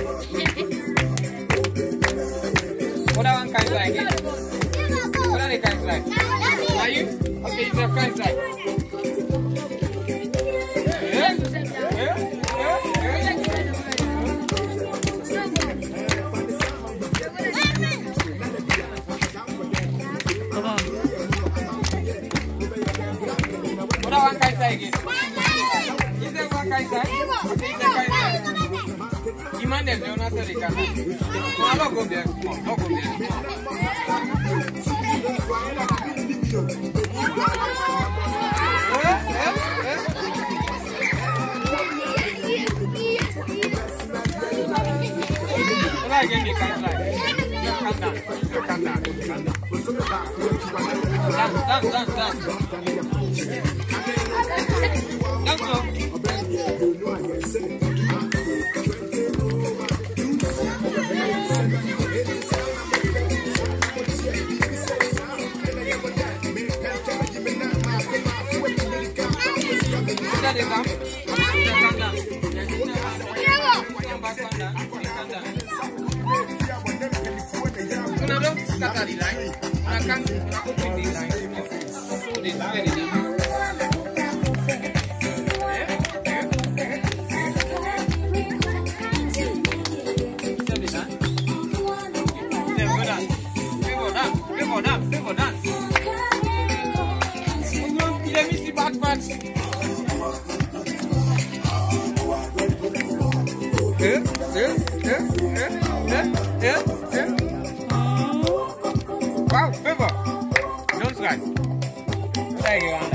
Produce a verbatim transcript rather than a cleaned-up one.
What are one kinds like it? What are the kinds like? Are you? Okay, it's a kinds like. Yeah? Yeah? Yeah? What are one kinds like it? Is there one kinds like? Is there kinds like? You man them, they're not so they can. No, I'm not going there. No, not going there. What are you going to like? Calm down. Calm down. Calm down. Dance, dance, dance, dance. Dance, go. Wow, favor. Don't slide. There you are.